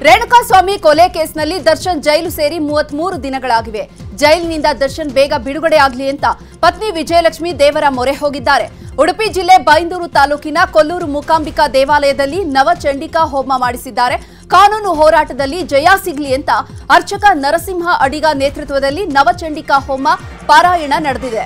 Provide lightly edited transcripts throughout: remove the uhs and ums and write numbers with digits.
ರೇಣುಕಾಸ್ವಾಮಿ ಕೊಲೆ ಕೇಸ್ನಲ್ಲಿ ದರ್ಶನ್ ಜೈಲು ಸೇರಿ 33 ದಿನಗಳಾಗಿವೆ. ಜೈಲಿನಿಂದ ದರ್ಶನ್ ಬೇಗ ಬಿಡುಗಡೆ ಆಗಲಿ ಅಂತ ಪತ್ನಿ ವಿಜಯಲಕ್ಷ್ಮಿ ದೇವರ ಮೊರೆ ಹೋಗಿದ್ದಾರೆ. ಉಡುಪಿ ಜಿಲ್ಲೆ ಬೈಂದೂರು ತಾಲೂಕಿನ ಕೊಲ್ಲೂರು ಮೂಕಾಂಬಿಕಾ ದೇವಾಲಯದಲ್ಲಿ ನವಚಂಡಿಕಾ ಹೋಮ ಮಾಡಿಸಿದ್ದಾರೆ. ಕಾನೂನು ಹೋರಾಟದಲ್ಲಿ ಜಯ ಸಿಗಲಿ ಅಂತ ಅರ್ಚಕ ನರಸಿಂಹ ಅಡಿಗ ನೇತೃತ್ವದಲ್ಲಿ ನವಚಂಡಿಕಾ ಹೋಮ ಪಾರಾಯಣ ನಡೆದಿದೆ.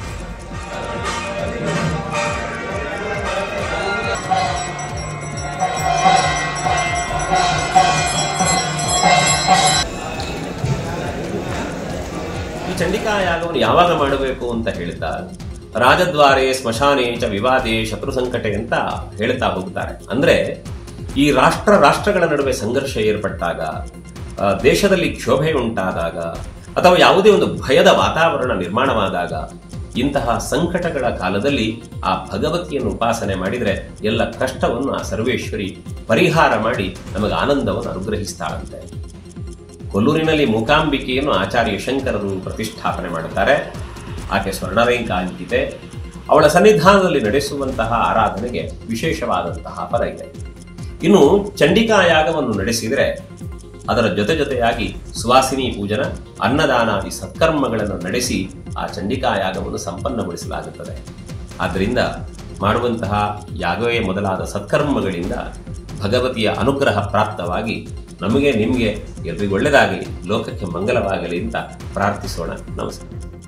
ಈ ಚಂಡಿಕಾ ಯಾಗವನ್ನು ಯಾವಾಗ ಮಾಡಬೇಕು ಅಂತ ಹೇಳ್ತಾ ರಾಜದ್ವಾರೆ ಸ್ಮಶಾನೆ ಚ ವಿವಾದೇ ಶತ್ರು ಸಂಕಟೆ ಅಂತ ಹೇಳ್ತಾ ಹೋಗ್ತಾರೆ. ಅಂದ್ರೆ ಈ ರಾಷ್ಟ್ರಗಳ ನಡುವೆ ಸಂಘರ್ಷ ಏರ್ಪಟ್ಟಾಗ, ದೇಶದಲ್ಲಿ ಕ್ಷೋಭೆ ಉಂಟಾದಾಗ ಅಥವಾ ಯಾವುದೇ ಒಂದು ಭಯದ ವಾತಾವರಣ ನಿರ್ಮಾಣವಾದಾಗ, ಇಂತಹ ಸಂಕಟಗಳ ಕಾಲದಲ್ಲಿ ಆ ಭಗವತಿಯನ್ನು ಉಪಾಸನೆ ಮಾಡಿದರೆ ಎಲ್ಲ ಕಷ್ಟವನ್ನು ಆ ಸರ್ವೇಶ್ವರಿ ಪರಿಹಾರ ಮಾಡಿ ನಮಗೆ ಆನಂದವನ್ನು ಅನುಗ್ರಹಿಸ್ತಾಳಂತೆ. ಕೊಲ್ಲೂರಿನಲ್ಲಿ ಮೂಕಾಂಬಿಕೆಯನ್ನು ಆಚಾರ್ಯ ಶಂಕರರು ಪ್ರತಿಷ್ಠಾಪನೆ ಮಾಡುತ್ತಾರೆ. ಆಕೆ ಸ್ವರ್ಣರೇಖಾ ಅಂಕಿತೆ. ಅವಳ ಸನ್ನಿಧಾನದಲ್ಲಿ ನಡೆಸುವಂತಹ ಆರಾಧನೆಗೆ ವಿಶೇಷವಾದಂತಹ ಫಲ ಇದೆ. ಇನ್ನು ಚಂಡಿಕಾ ಯಾಗವನ್ನು ನಡೆಸಿದರೆ ಅದರ ಜೊತೆಯಾಗಿ ಸುವಾಸಿನಿ ಪೂಜನ, ಅನ್ನದಾನಾದಿ ಸತ್ಕರ್ಮಗಳನ್ನು ನಡೆಸಿ ಆ ಚಂಡಿಕಾ ಯಾಗವನ್ನು ಸಂಪನ್ನಗೊಳಿಸಲಾಗುತ್ತದೆ. ಆದ್ದರಿಂದ ಮಾಡುವಂತಹ ಯಾಗವೇ ಮೊದಲಾದ ಸತ್ಕರ್ಮಗಳಿಂದ ಭಗವತಿಯ ಅನುಗ್ರಹ ಪ್ರಾಪ್ತವಾಗಿ ನಮಗೆ ನಿಮಗೆ ಎಲ್ರಿಗೂ ಒಳ್ಳೆಯದಾಗಲಿ, ಲೋಕಕ್ಕೆ ಮಂಗಲವಾಗಲಿ ಅಂತ ಪ್ರಾರ್ಥಿಸೋಣ. ನಮಸ್ಕಾರ.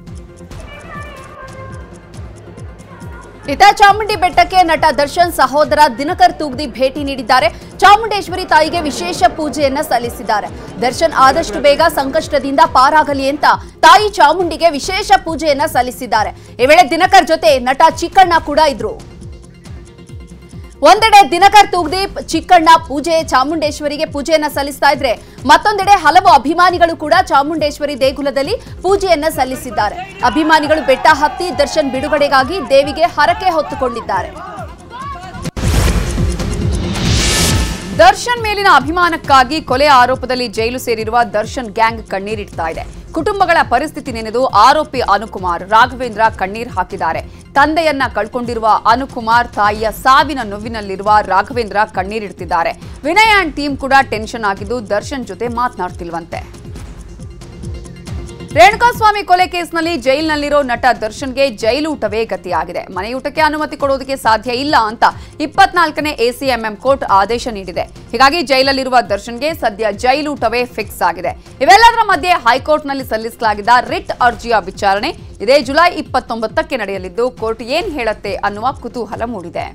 ಇತ್ತ ಚಾಮುಂಡಿ ಬೆಟ್ಟಕ್ಕೆ ನಟ ದರ್ಶನ್ ಸಹೋದರ ದಿನಕರ್ ತೂಗ್ದಿ ಭೇಟಿ ನೀಡಿದ್ದಾರೆ. ಚಾಮುಂಡೇಶ್ವರಿ ತಾಯಿಗೆ ವಿಶೇಷ ಪೂಜೆಯನ್ನ ಸಲ್ಲಿಸಿದ್ದಾರೆ. ದರ್ಶನ್ ಆದಷ್ಟು ಬೇಗ ಸಂಕಷ್ಟದಿಂದ ಪಾರಾಗಲಿ ಅಂತ ತಾಯಿ ಚಾಮುಂಡಿಗೆ ವಿಶೇಷ ಪೂಜೆಯನ್ನ ಸಲ್ಲಿಸಿದ್ದಾರೆ. ಈ ವೇಳೆ ದಿನಕರ್ ಜೊತೆ ನಟ ಚಿಕ್ಕಣ್ಣ ಕೂಡ ಇದ್ರು. ಒಂದೆಡೆ ದಿನಕರ್ ತೂಗ್ದೀಪ್ ಚಿಕ್ಕಣ್ಣ ಚಾಮುಂಡೇಶ್ವರಿಗೆ ಪೂಜೆಯನ್ನ ಸಲ್ಲಿಸ್ತಾ ಇದ್ರೆ, ಮತ್ತೊಂದೆಡೆ ಹಲವು ಅಭಿಮಾನಿಗಳು ಕೂಡ ಚಾಮುಂಡೇಶ್ವರಿ ದೇಗುಲದಲ್ಲಿ ಪೂಜೆಯನ್ನ ಸಲ್ಲಿಸಿದ್ದಾರೆ. ಅಭಿಮಾನಿಗಳು ಬೆಟ್ಟ ಹತ್ತಿ ದರ್ಶನ್ ಬಿಡುಗಡೆಗಾಗಿ ದೇವಿಗೆ ಹರಕೆ ಹೊತ್ತುಕೊಂಡಿದ್ದಾರೆ. ದರ್ಶನ್ ಮೇಲಿನ ಅಭಿಮಾನಕ್ಕಾಗಿ ಕೊಲೆ ಆರೋಪದಲ್ಲಿ ಜೈಲು ಸೇರಿರುವ ದರ್ಶನ್ ಗ್ಯಾಂಗ್ ಕಣ್ಣೀರಿಡ್ತಾ ಇದೆ. ಕುಟುಂಬಗಳ ಪರಿಸ್ಥಿತಿ ನೆನೆದು ಆರೋಪಿ ಅನುಕುಮಾರ್, ರಾಘವೇಂದ್ರ ಕಣ್ಣೀರ್ ಹಾಕಿದ್ದಾರೆ. ತಂದೆಯನ್ನ ಕಳ್ಕೊಂಡಿರುವ ಅನುಕುಮಾರ್, ತಾಯಿಯ ಸಾವಿನ ನೋವಿನಲ್ಲಿರುವ ರಾಘವೇಂದ್ರ ಕಣ್ಣೀರಿಡ್ತಿದ್ದಾರೆ. ವಿನಯ್ ಅಂಡ್ ಟೀಮ್ ಕೂಡ ಟೆನ್ಷನ್ ಆಗಿದ್ದು ದರ್ಶನ್ ಜೊತೆ ಮಾತನಾಡ್ತಿಲ್ವಂತೆ. ರೇಣುಕಾಸ್ವಾಮಿ ಕೊಲೆ ಕೇಸ್ನಲ್ಲಿ ಜೈಲಿನಲ್ಲಿರೋ ನಟ ದರ್ಶನ್ಗೆ ಜೈಲೂಟವೇ ಗತಿಯಾಗಿದೆ. ಮನೆಯೂಟಕ್ಕೆ ಅನುಮತಿ ಕೊಡೋದಕ್ಕೆ ಸಾಧ್ಯ ಇಲ್ಲ ಅಂತ 24ನೇ ಎಸಿಎಂಎಂ ಕೋರ್ಟ್ ಆದೇಶ ನೀಡಿದೆ. ಹೀಗಾಗಿ ಜೈಲಲ್ಲಿರುವ ದರ್ಶನ್ಗೆ ಸದ್ಯ ಜೈಲೂಟವೇ ಫಿಕ್ಸ್ ಆಗಿದೆ. ಇವೆಲ್ಲದರ ಮಧ್ಯೆ ಹೈಕೋರ್ಟ್ನಲ್ಲಿ ಸಲ್ಲಿಸಲಾಗಿದ್ದ ರಿಟ್ ಅರ್ಜಿಯ ವಿಚಾರಣೆ ಇದೇ ಜುಲೈ 29ಕ್ಕೆ ನಡೆಯಲಿದ್ದು, ಕೋರ್ಟ್ ಏನ್ ಹೇಳುತ್ತೆ ಅನ್ನುವ ಕುತೂಹಲ ಮೂಡಿದೆ.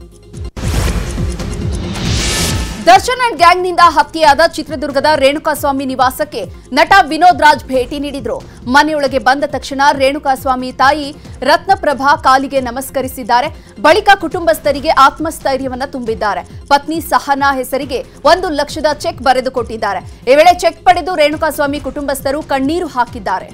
ದರ್ಶನ್ ಅಂಡ್ ಗ್ಯಾಂಗ್ನಿಂದ ಹತ್ಯೆಯಾದ ಚಿತ್ರದುರ್ಗದ ರೇಣುಕಾಸ್ವಾಮಿ ನಿವಾಸಕ್ಕೆ ನಟ ವಿನೋದ್ ರಾಜ್ ಭೇಟಿ ನೀಡಿದ್ರು. ಮನೆಯೊಳಗೆ ಬಂದ ತಕ್ಷಣ ರೇಣುಕಾಸ್ವಾಮಿ ತಾಯಿ ರತ್ನಪ್ರಭಾ ಕಾಲಿಗೆ ನಮಸ್ಕರಿಸಿದ್ದಾರೆ. ಬಳಿಕ ಕುಟುಂಬಸ್ಥರಿಗೆ ಆತ್ಮಸ್ಥೈರ್ಯವನ್ನ ತುಂಬಿದ್ದಾರೆ. ಪತ್ನಿ ಸಹನಾ ಹೆಸರಿಗೆ 1 ಲಕ್ಷದ ಚೆಕ್ ಬರೆದುಕೊಟ್ಟಿದ್ದಾರೆ. ಈ ವೇಳೆ ಚೆಕ್ ಪಡೆದು ರೇಣುಕಾಸ್ವಾಮಿ ಕುಟುಂಬಸ್ಥರು ಕಣ್ಣೀರು ಹಾಕಿದ್ದಾರೆ.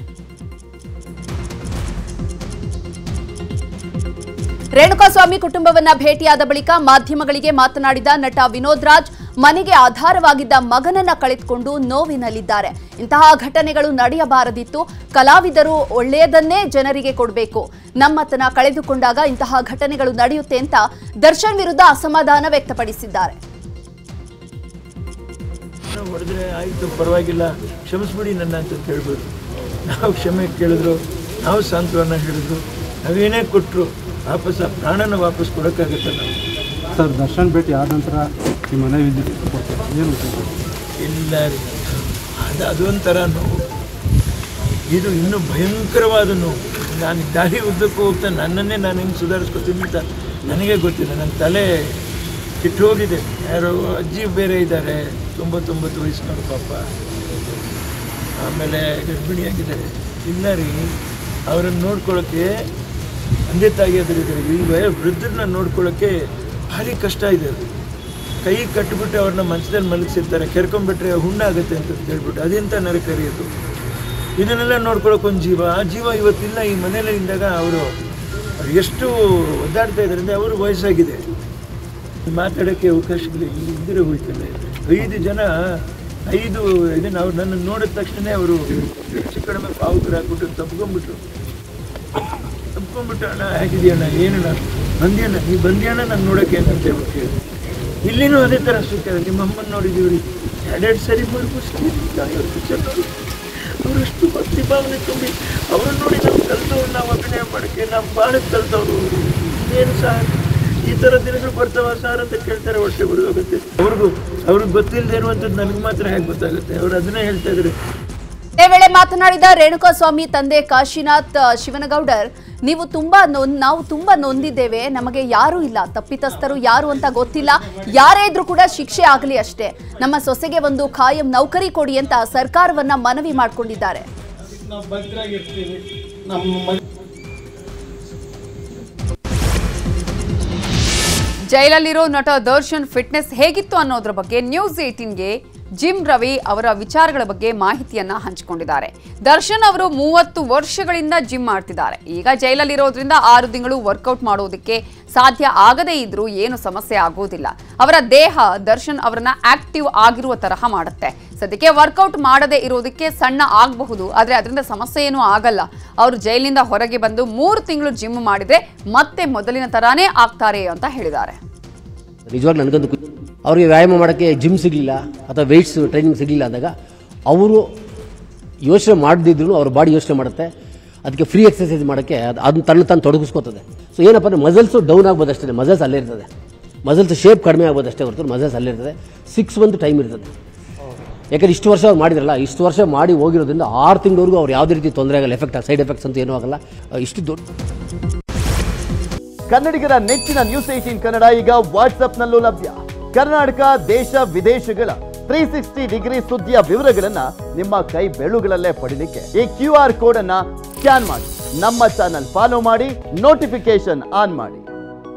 ರೇಣುಕಾಸ್ವಾಮಿ ಕುಟುಂಬವನ್ನ ಭೇಟಿಯಾದ ಬಳಿಕ ಮಾಧ್ಯಮಗಳಿಗೆ ಮಾತನಾಡಿದ ನಟ ವಿನೋದ್ ರಾಜ್, ಮನೆಗೆ ಆಧಾರವಾಗಿದ್ದ ಮಗನನ್ನ ಕಳೆದುಕೊಂಡು ನೋವಿನಲ್ಲಿದ್ದಾರೆ. ಇಂತಹ ಘಟನೆಗಳು ನಡೆಯಬಾರದಿತ್ತು. ಕಲಾವಿದರು ಒಳ್ಳೆಯದನ್ನೇ ಜನರಿಗೆ ಕೊಡಬೇಕು. ನಮ್ಮತನ ಕಳೆದುಕೊಂಡಾಗ ಇಂತಹ ಘಟನೆಗಳು ನಡೆಯುತ್ತೆ ಅಂತ ದರ್ಶನ್ ವಿರುದ್ಧ ಅಸಮಾಧಾನ ವ್ಯಕ್ತಪಡಿಸಿದ್ದಾರೆ. ಹೊಡೆದ್ರೆ ಆಯಿತು, ಪರವಾಗಿಲ್ಲ, ಕ್ಷಮಿಸ್ಬಿಡಿ ನನ್ನ ಅಂತ ಹೇಳ್ಬೋದು. ನಾವು ಕ್ಷಮೆ ಕೇಳಿದ್ರು, ನಾವು ಸಾಂತ್ವನ ಹೇಳಿದ್ರು, ನಾವೇನೇ ಕೊಟ್ಟರು ವಾಪಸ್ ಆ ಪ್ರಾಣನ ವಾಪಸ್ ಕೊಡೋಕ್ಕಾಗುತ್ತಲ್ಲ. ಸರ್, ದರ್ಶನ್ ಭೇಟಿ ಆದ ನಂತರ ನಿಮ್ಮ ಮನೆ ವಿದ್ಯುತ್ ಏನು ಇಲ್ಲ ರೀ, ಅದೊಂಥರ ನೋವು. ಇದು ಇನ್ನೂ ಭಯಂಕರವಾದ ನೋವು. ನಾನು ದಾರಿ ಉದ್ದಕ್ಕೂ ಹೋಗ್ತಾ ನನ್ನನ್ನೇ ನಾನು ಹೆಂಗೆ ಸುಧಾರಿಸ್ಕೊತೀನಿ ಅಂತ ನನಗೆ ಗೊತ್ತಿಲ್ಲ. ನನ್ನ ತಲೆ ಕೆಟ್ಟು ಹೋಗಿದೆ. ಯಾರೋ ಅಜ್ಜಿ ಬೇರೆ ಇದ್ದಾರೆ, 99 ವಯಸ್ಸಿನವರು ಪಾಪ. ಆಮೇಲೆ ಗರ್ಭಿಣಿಯಾಗಿದ್ದಾರೆ. ಇಲ್ಲ ರೀ, ಅವರನ್ನು ನೋಡ್ಕೊಳ್ಳೋಕ್ಕೆ ತಂದೆ ತಾಯಿಯಾದರಿದ್ದಾರೆ. ಈಗ ವೃದ್ಧರನ್ನ ನೋಡ್ಕೊಳ್ಳೋಕ್ಕೆ ಭಾರಿ ಕಷ್ಟ ಇದೆ. ಅದು ಕೈ ಕಟ್ಟಿಬಿಟ್ಟು ಅವ್ರನ್ನ ಮಂಚದಲ್ಲಿ ಮಲಗಿಸಿರ್ತಾರೆ, ಕೆರ್ಕೊಂಡ್ಬಿಟ್ರೆ ಹುಣ್ಣಾಗುತ್ತೆ ಅಂತ ಹೇಳ್ಬಿಟ್ಟು ಅದೆಂಥ ನರಕರಿಯೋದು. ಇದನ್ನೆಲ್ಲ ನೋಡ್ಕೊಳ್ಳೋಕೆ ಒಂದು ಜೀವ, ಆ ಜೀವ ಇವತ್ತಿಲ್ಲ ಈ ಮನೇಲಿ ಇದ್ದಾಗ ಅವರು ಎಷ್ಟು ಒದ್ದಾಡ್ತಾ ಇದ್ದಾರೆ ಅಂದರೆ ಅವರು ವಯಸ್ಸಾಗಿದೆ, ಮಾತಾಡೋಕ್ಕೆ ಅವಕಾಶಗಳಿಲ್ಲ. ಇದ್ದರೆ ಹೋಯ್ತಲ್ಲ 5 ಜನ 5 ಇದನ್ನು ಅವ್ರು ನನ್ನನ್ನು ನೋಡಿದ ತಕ್ಷಣ ಅವರು ಹೆಚ್ಚು ಕಡಿಮೆ ಪಾವುಕರು ಹಾಕ್ಬಿಟ್ಟು ತಪ್ಕೊಂಡ್ಬಿಟ್ರು. ಅಣ್ಣ ಹೇಗಿದೆಯಣ್ಣ, ಏನಣ್ಣ ಬಂದ್ಯಣ್ಣ, ನೀವು ಬಂದ್ಯಣ್ಣ ನಾನು ನೋಡೋಕ್ಕೆ ಅಂತ ಹೇಳ್ಬಿಟ್ಟು ಇಲ್ಲಿನೂ ಅದೇ ಥರ ಸುತ್ತ. ನಿಮ್ಮ ಅಮ್ಮನ ನೋಡಿದ್ದೀವಿ ರೀ, 2 ಸರಿ ಮುರುಗಿಸ್ತೀನಿ ಅವರಷ್ಟು ಭಕ್ತಿ ಭಾವನೆ ತುಂಬಿ ಅವ್ರನ್ನ ನೋಡಿ ನಾವು ಕಲ್ತವ್ರು, ನಾವು ಅಭಿನಯ ಮಾಡೋಕ್ಕೆ ನಾವು ಬಾಳಕ್ಕೆ ಕಲ್ತವ್ರು. ಏನು ಸರ್ ಈ ಥರ ದಿನಗಳು ಬರ್ತಾವ ಸರ್ ಅಂತ ಕೇಳ್ತಾರೆ, ಹೊಟ್ಟೆ ಬಿಡೋಗುತ್ತೆ. ಅವ್ರಿಗೆ ಗೊತ್ತಿಲ್ಲದೆ ಇರುವಂಥದ್ದು ನನಗೆ ಮಾತ್ರ ಹೇಗೆ ಗೊತ್ತಾಗುತ್ತೆ? ಅವ್ರು ಅದನ್ನೇ ಹೇಳ್ತಾ ಇದ್ದಾರೆ. ಇದೇ ವೇಳೆ ಮಾತನಾಡಿದ ರೇಣುಕಾಸ್ವಾಮಿ ತಂದೆ ಕಾಶಿನಾಥ್ ಶಿವನಗೌಡರ್, ನಾವು ತುಂಬಾ ನೊಂದಿದ್ದೇವೆ, ನಮಗೆ ಯಾರೂ ಇಲ್ಲ, ತಪ್ಪಿತಸ್ಥರು ಯಾರು ಅಂತ ಗೊತ್ತಿಲ್ಲ, ಯಾರೇ ಇದ್ರೂ ಕೂಡ ಶಿಕ್ಷೆ ಆಗಲಿ ಅಷ್ಟೇ, ನಮ್ಮ ಸೊಸೆಗೆ ಒಂದು ಖಾಯಂ ನೌಕರಿ ಕೊಡಿ ಅಂತ ಸರ್ಕಾರವನ್ನ ಮನವಿ ಮಾಡಿಕೊಂಡಿದ್ದಾರೆ. ಜೈಲಲ್ಲಿರೋ ನಟ ದರ್ಶನ್ ಫಿಟ್ನೆಸ್ ಹೇಗಿತ್ತು ಅನ್ನೋದ್ರ ಬಗ್ಗೆ ನ್ಯೂಸ್ 18ಗೆ ಜಿಮ್ ರವಿ ಅವರ ವಿಚಾರಗಳ ಬಗ್ಗೆ ಮಾಹಿತಿಯನ್ನ ಹಂಚಿಕೊಂಡಿದ್ದಾರೆ. ದರ್ಶನ್ ಅವರು 30 ವರ್ಷಗಳಿಂದ ಜಿಮ್ ಮಾಡ್ತಿದ್ದಾರೆ. ಈಗ ಜೈಲಲ್ಲಿರೋದ್ರಿಂದ 6 ತಿಂಗಳು ವರ್ಕೌಟ್ ಮಾಡೋದಕ್ಕೆ ಸಾಧ್ಯ ಆಗದೇ ಇದ್ರೂ ಏನು ಸಮಸ್ಯೆ ಆಗೋದಿಲ್ಲ. ಅವರ ದೇಹ ದರ್ಶನ್ ಅವರನ್ನ ಆಕ್ಟಿವ್ ಆಗಿರುವ ತರಹ ಮಾಡುತ್ತೆ. ಸದ್ಯಕ್ಕೆ ವರ್ಕೌಟ್ ಮಾಡದೇ ಇರೋದಕ್ಕೆ ಸಣ್ಣ ಆಗಬಹುದು, ಆದರೆ ಅದರಿಂದ ಸಮಸ್ಯೆ ಏನೂ ಆಗಲ್ಲ. ಅವರು ಜೈಲಿನಿಂದ ಹೊರಗೆ ಬಂದು 3 ತಿಂಗಳು ಜಿಮ್ ಮಾಡಿದ್ರೆ ಮತ್ತೆ ಮೊದಲಿನ ತರಾನೇ ಆಗ್ತಾರೆ ಅಂತ ಹೇಳಿದ್ದಾರೆ. ನಿಜವಾಗ್ಲೂ ನನಗಂತೂ ಅವ್ರಿಗೆ ವ್ಯಾಯಾಮ ಮಾಡೋಕ್ಕೆ ಜಿಮ್ ಸಿಗಲಿಲ್ಲ ಅಥವಾ ವೆಯ್ಟ್ಸ್ ಟ್ರೈನಿಂಗ್ ಸಿಗಲಿಲ್ಲ ಅಂದಾಗ ಅವರು ಯೋಚನೆ ಮಾಡದಿದ್ರು ಅವ್ರ ಬಾಡಿ ಯೋಚನೆ ಮಾಡುತ್ತೆ. ಅದಕ್ಕೆ ಫ್ರೀ ಎಕ್ಸರ್ಸೈಸ್ ಮಾಡೋಕ್ಕೆ ಅದನ್ನ ತಾನು ತೊಡಗಿಸ್ಕೋತದೆ. ಸೊ ಏನಪ್ಪ ಅಂದರೆ ಮಸಲ್ಸು ಡೌನ್ ಆಗ್ಬೋದು ಅಷ್ಟೇ, ಮಸಲ್ಸ್ ಅಲ್ಲೇ ಇರ್ತದೆ, ಮಸಲ್ಸ್ ಶೇಪ್ ಕಡಿಮೆ ಆಗ್ಬೋದು ಅಷ್ಟೇ ಹೊರತು ಮಸಲ್ಸ್ ಅಲ್ಲೇ ಇರ್ತದೆ. 6 ಮಂತ್ ಟೈಮ್ ಇರ್ತದೆ. ಯಾಕಂದರೆ ಇಷ್ಟು ವರ್ಷ ಅವ್ರು ಮಾಡಿದ್ರಲ್ಲ, ಇಷ್ಟು ವರ್ಷ ಮಾಡಿ ಹೋಗಿರೋದ್ರಿಂದ 6 ತಿಂಗಳವರೆಗೂ ಅವ್ರು ಯಾವುದೇ ರೀತಿ ತೊಂದರೆ ಆಗಲ್ಲ, ಸೈಡ್ ಎಫೆಕ್ಟ್ಸ್ ಅಂತ ಏನೂ ಆಗಲ್ಲ. ಇಷ್ಟು ದೊಡ್ಡ ಕನ್ನಡಿಗರ ನೆಚ್ಚಿನ ನ್ಯೂಸ್ 18 ಕನ್ನಡ ಈಗ ವಾಟ್ಸ್ಆಪ್ನಲ್ಲೂ ಲಭ್ಯ. ಕರ್ನಾಟಕ, ದೇಶ ವಿದೇಶಗಳ 360 ಡಿಗ್ರಿ ಸುದ್ದಿಯ ವಿವರಗಳನ್ನ ನಿಮ್ಮ ಕೈ ಬೆರಳುಗಳಲ್ಲೇ ಪಡಿಲಿಕ್ಕೆ ಈ QR ಕೋಡ್ ಅನ್ನ ಸ್ಕ್ಯಾನ್ ಮಾಡಿ, ನಮ್ಮ ಚಾನಲ್ ಫಾಲೋ ಮಾಡಿ, ನೋಟಿಫಿಕೇಶನ್ ಆನ್ ಮಾಡಿ.